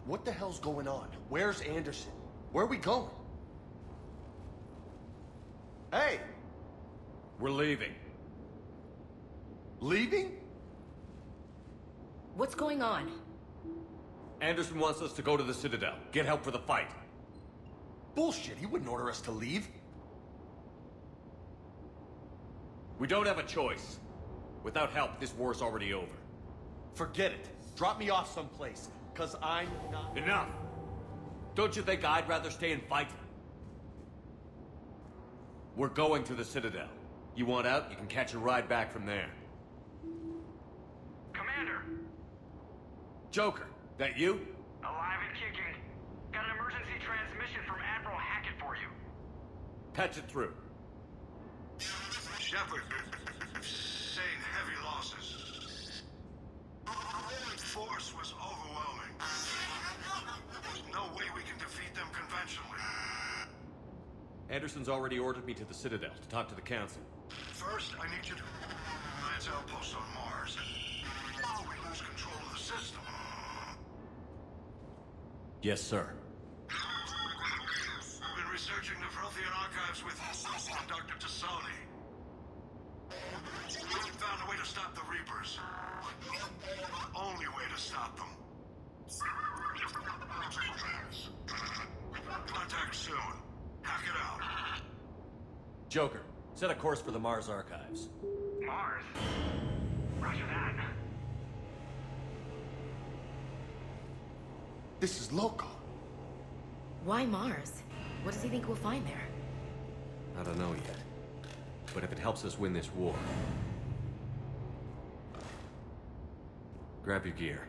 What the hell's going on? Where's Anderson? Where are we going? Hey! We're leaving. Leaving? What's going on? Anderson wants us to go to the Citadel. Get help for the fight. Bullshit, he wouldn't order us to leave. We don't have a choice. Without help, this war's already over. Forget it. Drop me off someplace, cause I'm not... Enough! Don't you think I'd rather stay and fight? We're going to the Citadel. You want out, you can catch a ride back from there. Commander! Joker, that you? Alive and kicking. Got an emergency transmission from Admiral Hackett for you. Patch it through. Shepard, saying heavy losses. The force was overwhelming. There's no way we can defeat them conventionally. Anderson's already ordered me to the Citadel to talk to the Council. First, I need you to Alliance outpost on Mars. Or we lose control of the system. Yes, sir. I've been researching the Prothean archives with Dr. Tassoni. We found a way to stop the Reapers. The only way to stop them. Contact soon. Hack it out. Joker, set a course for the Mars Archives. Mars? Roger that. This is loco. Why Mars? What does he think we'll find there? I don't know yet. But if it helps us win this war... Grab your gear.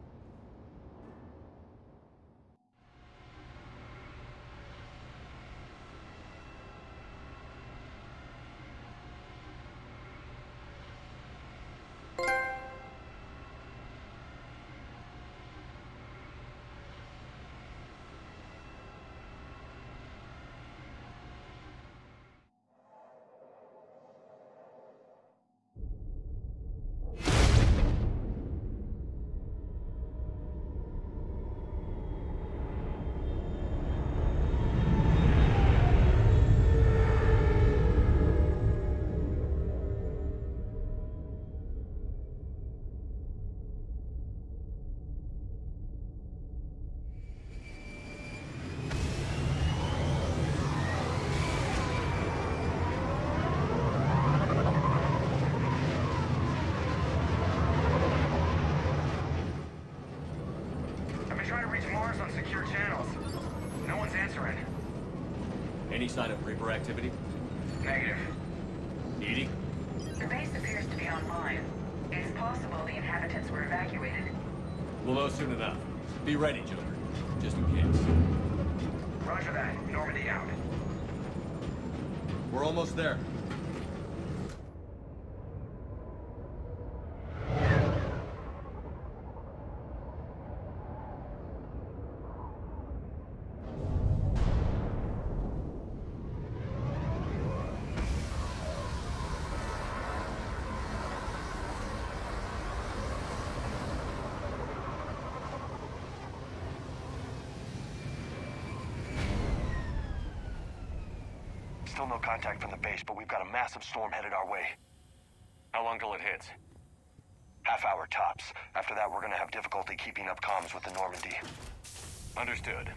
On secure channels. No one's answering. Any sign of Reaper activity? Negative. EDI? The base appears to be online. It's possible the inhabitants were evacuated. We'll know soon enough. Be ready, Joker. Just in case. Roger that. Normandy out. We're almost there. Still no contact from the base, but we've got a massive storm headed our way. How long till it hits? Half hour tops. After that, we're gonna have difficulty keeping up comms with the Normandy. Understood.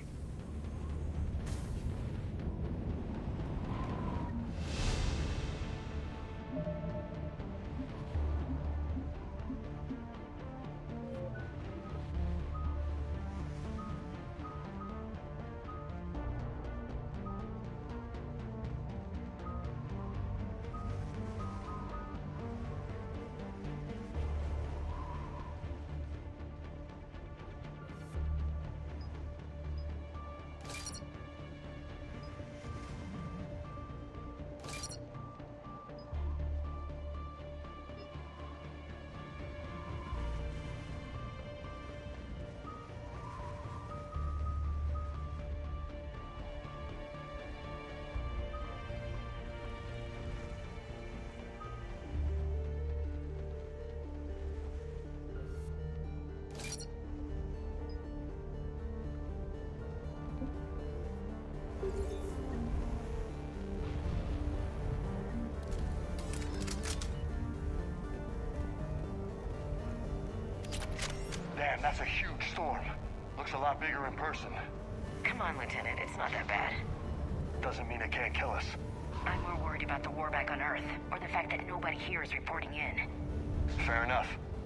Man, that's a huge storm. Looks a lot bigger in person. Come on, Lieutenant. It's not that bad. Doesn't mean it can't kill us. I'm more worried about the war back on Earth, or the fact that nobody here is reporting in. Fair enough.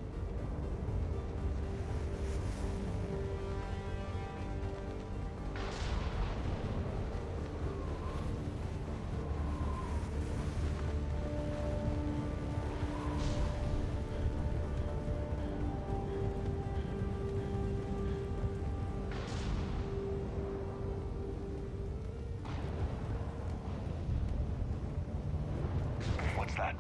What's that?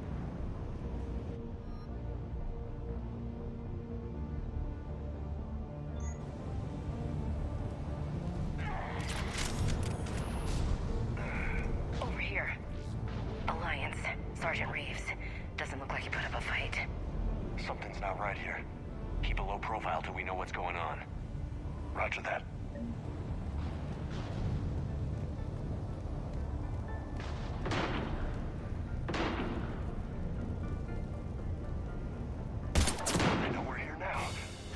Over here. Alliance. Sergeant Reeves. Doesn't look like he put up a fight. Something's not right here. Keep a low profile till we know what's going on. Roger that. I know we're here now.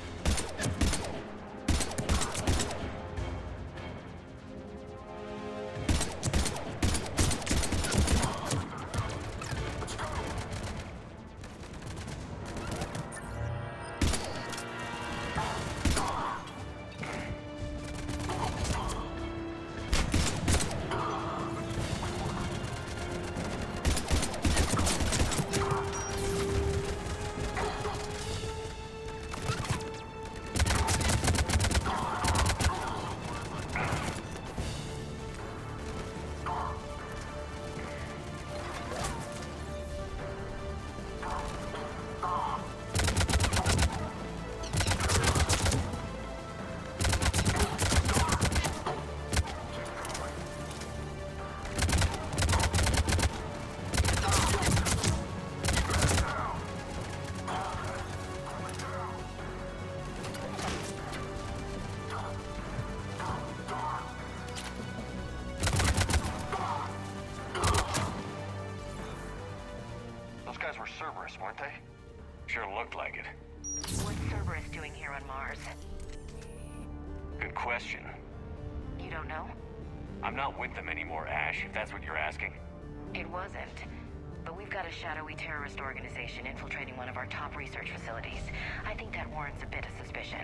Those guys were Cerberus, weren't they? Sure looked like it. What's Cerberus doing here on Mars? Good question. You don't know? I'm not with them anymore, Ash, if that's what you're asking. It wasn't. But we've got a shadowy terrorist organization infiltrating one of our top research facilities. I think that warrants a bit of suspicion.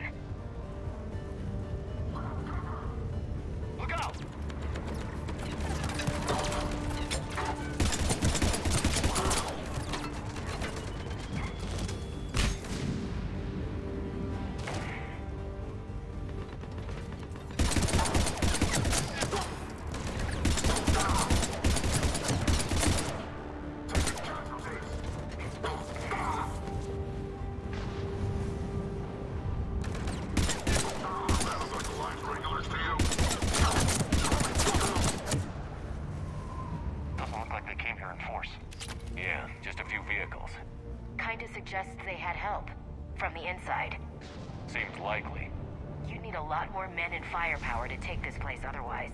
Look out! Doesn't look like they came here in force. Yeah, just a few vehicles. Kinda suggests they had help. From the inside. Seems likely. You'd need a lot more men and firepower to take this place otherwise.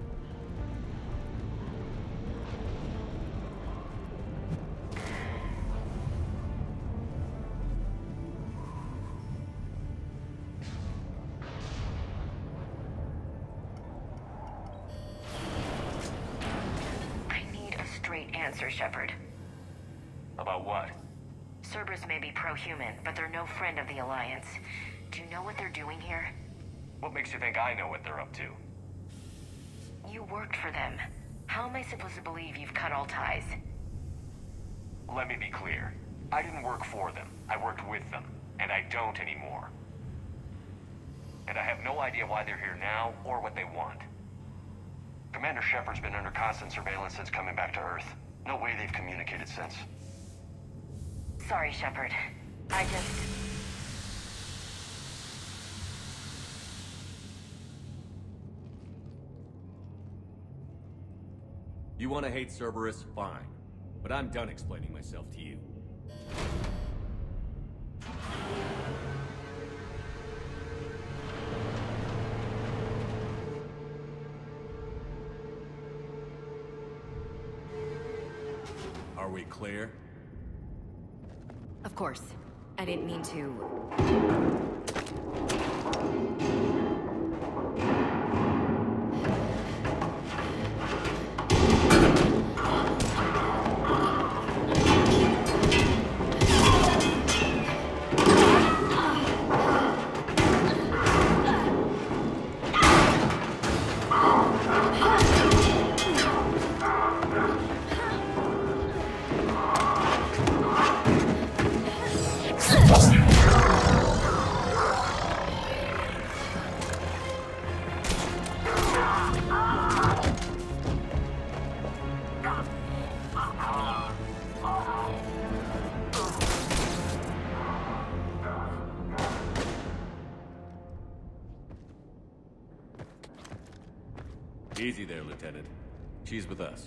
I need a straight answer, Shepard. About what? Cerberus may be pro-human, but they're no friend of the Alliance. Do you know what they're doing here? What makes you think I know what they're up to? You worked for them. How am I supposed to believe you've cut all ties? Let me be clear. I didn't work for them. I worked with them. And I don't anymore. And I have no idea why they're here now, or what they want. Commander Shepard's been under constant surveillance since coming back to Earth. No way they've communicated since. Sorry, Shepard. I just... You want to hate Cerberus? Fine. But I'm done explaining myself to you. Are we clear? Of course. I didn't mean to... Easy there, Lieutenant. She's with us.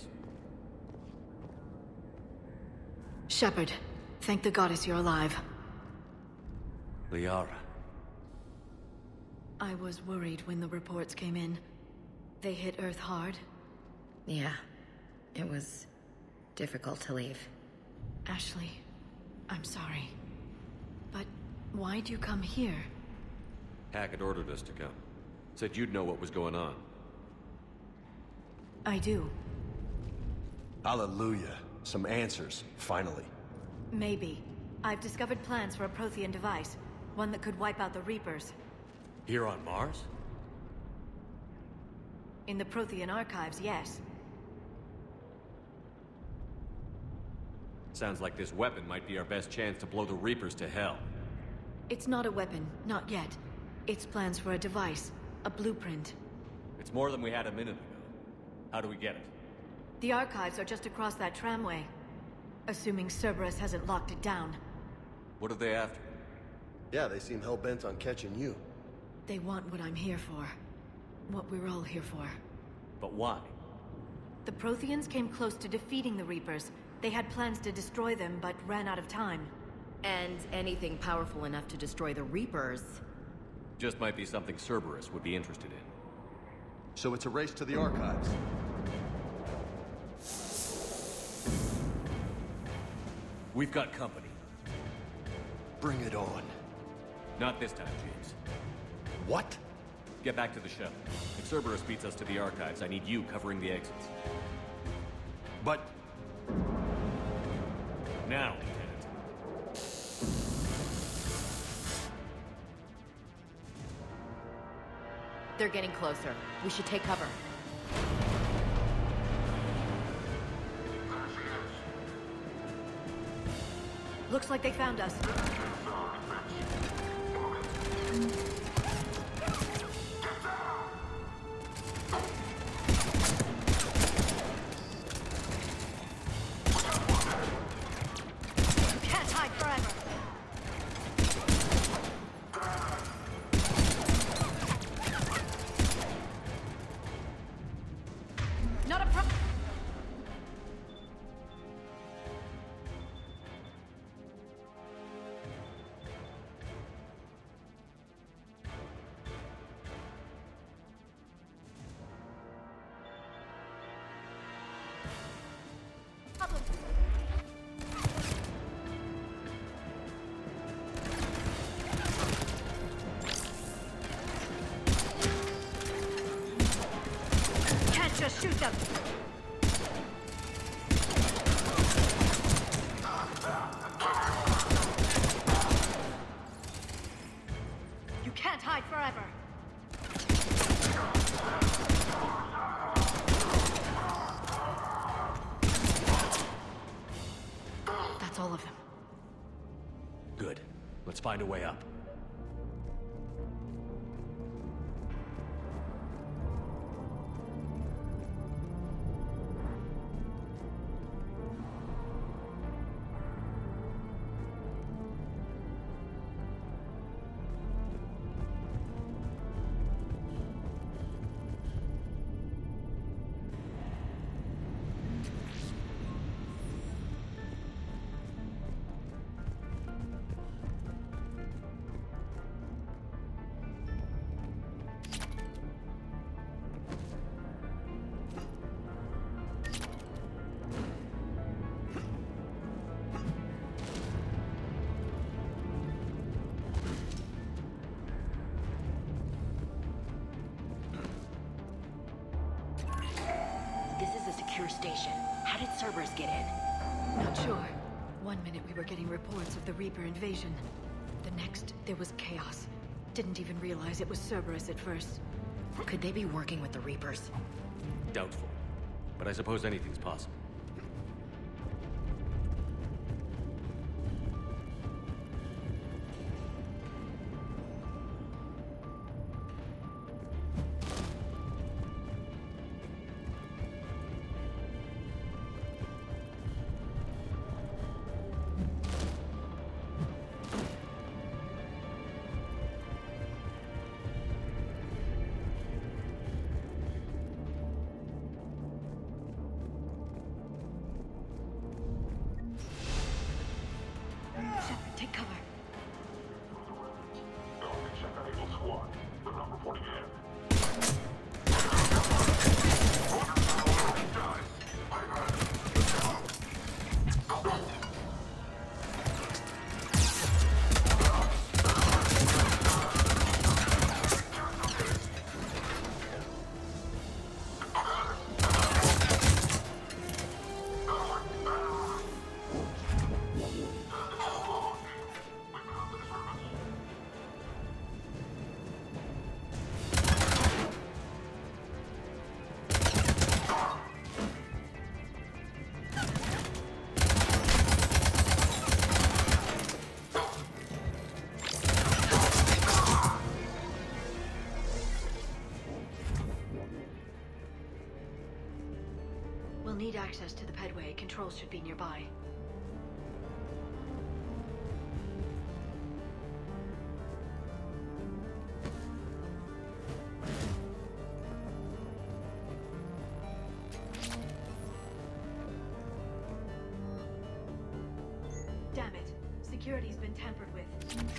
Shepard, thank the goddess you're alive. Liara. I was worried when the reports came in. They hit Earth hard. Yeah. It was difficult to leave. Ashley, I'm sorry. But why'd you come here? Hackett ordered us to come. Said you'd know what was going on. I do. Hallelujah. Some answers, finally. Maybe. I've discovered plans for a Prothean device. One that could wipe out the Reapers. Here on Mars? In the Prothean archives, yes. Sounds like this weapon might be our best chance to blow the Reapers to hell. It's not a weapon, not yet. It's plans for a device, a blueprint. It's more than we had a minute ago. How do we get it? The archives are just across that tramway. Assuming Cerberus hasn't locked it down. What are they after? Yeah, they seem hell-bent on catching you. They want what I'm here for. What we're all here for. But why? The Protheans came close to defeating the Reapers. They had plans to destroy them, but ran out of time. And anything powerful enough to destroy the Reapers. Just might be something Cerberus would be interested in. So it's a race to the archives. We've got company. Bring it on. Not this time, James. What? Get back to the shuttle. If Cerberus beats us to the archives, I need you covering the exits. But... Now, Lieutenant. They're getting closer. We should take cover. Looks like they found us. You can't hide forever. Not a problem. Can't just shoot them. You can't hide forever. That's all of them. Good. Let's find a way up. a secure station. How did Cerberus get in? Not sure. One minute we were getting reports of the Reaper invasion. The next, there was chaos. Didn't even realize it was Cerberus at first. Could they be working with the Reapers? Doubtful. But I suppose anything's possible. Shepard, take cover. We'll need access to the pedway. Controls should be nearby. Damn it. Security's been tampered with.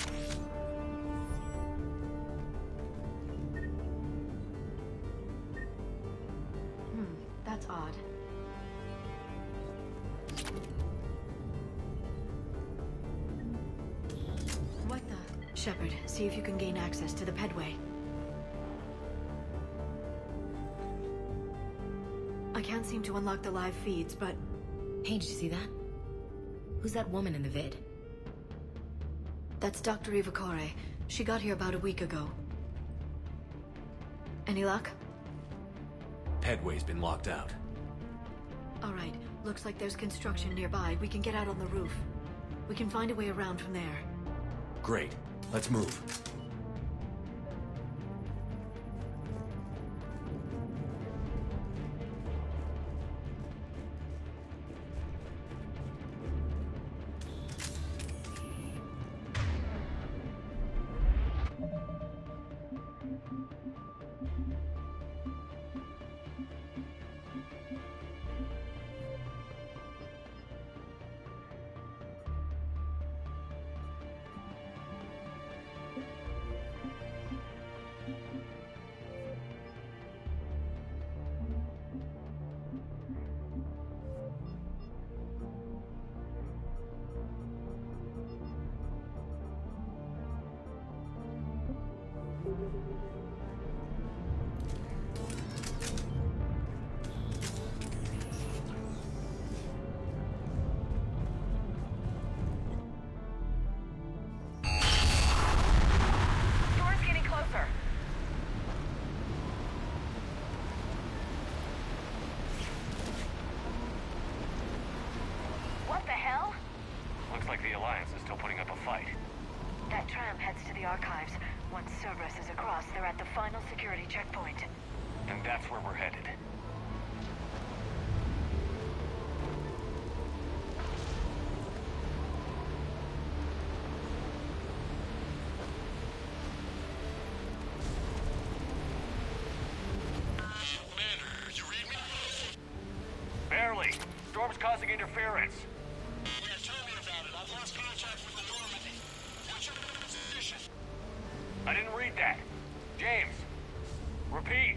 That's odd. What the? Shepard, see if you can gain access to the pedway. I can't seem to unlock the live feeds, but... Hey, did you see that? Who's that woman in the vid? That's Dr. Ivakore. She got here about a week ago. Any luck? Pedway's been locked out. All right. Looks like there's construction nearby. We can get out on the roof. We can find a way around from there. Great. Let's move. Storm's getting closer. What the hell? Looks like the Alliance is still putting up a fight. That tram heads to the archives. Once Cerberus is across, they're at the final security checkpoint. And that's where we're headed. Commander, you read me? Barely. Storm's causing interference. Yeah, tell me about it. I've lost contact with the Normandy. What's your position? I didn't read that. James. Repeat.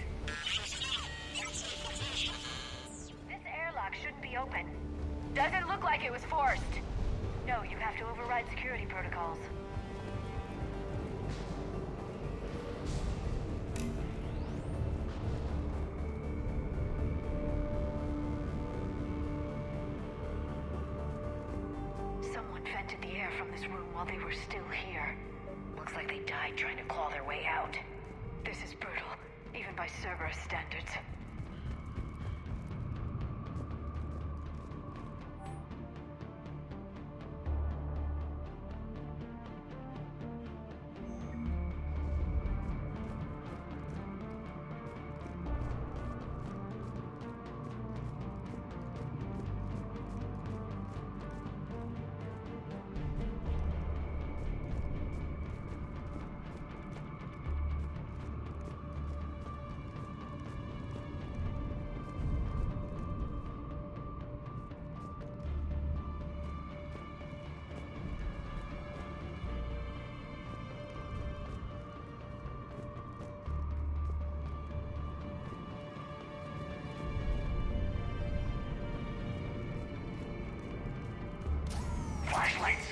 This airlock shouldn't be open. Doesn't look like it was forced. No, you have to override security protocols. Someone vented the air from this room while they were still here. Looks like they died trying to claw their way out. This is brutal, even by Cerberus standards. Flashlights!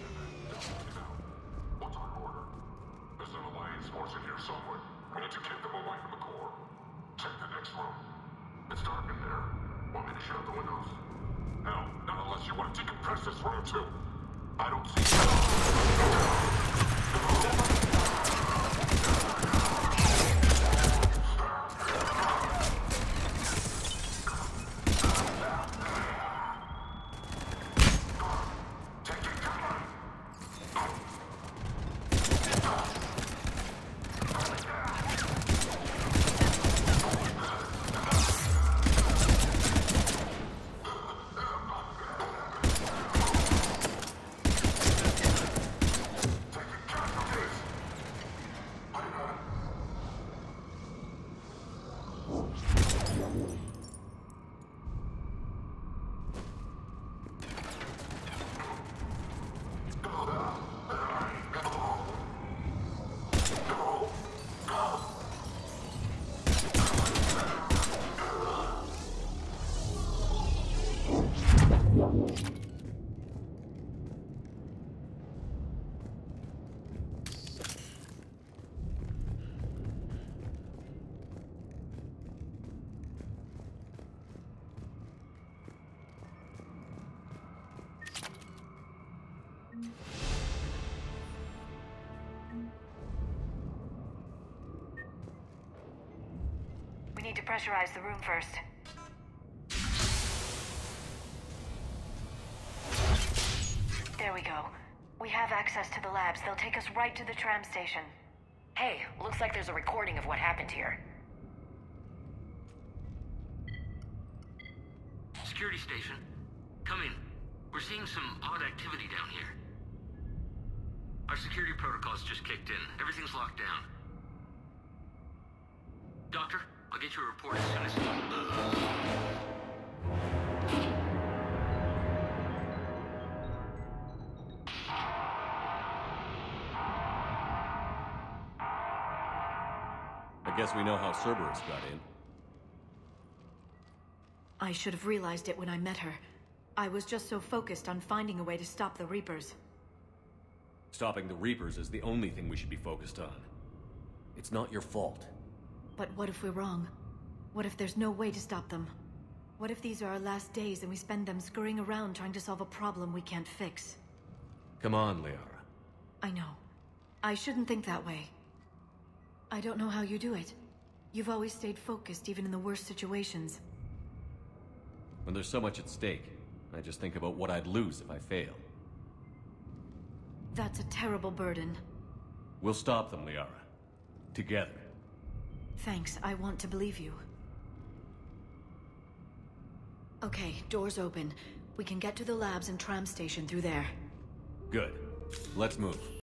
What's our order? There's an Alliance force in here somewhere. We need to keep them away from the core. Check the next room. It's dark in there. Want me to shut the windows? No, not unless you want to decompress this room too. I don't see... We need to pressurize the room first. There we go. We have access to the labs. They'll take us right to the tram station. Hey, looks like there's a recording of what happened here. Security station. Come in. We're seeing some odd activity down here. Our security protocols just kicked in. Everything's locked down. Doctor, I'll get you a report as soon as... I guess we know how Cerberus got in. I should have realized it when I met her. I was just so focused on finding a way to stop the Reapers. Stopping the Reapers is the only thing we should be focused on. It's not your fault. But what if we're wrong? What if there's no way to stop them? What if these are our last days and we spend them scurrying around trying to solve a problem we can't fix? Come on, Liara. I know. I shouldn't think that way. I don't know how you do it. You've always stayed focused even in the worst situations. When there's so much at stake, I just think about what I'd lose if I fail. That's a terrible burden. We'll stop them, Liara. Together. Thanks, I want to believe you. Okay, doors open. We can get to the labs and tram station through there. Good. Let's move.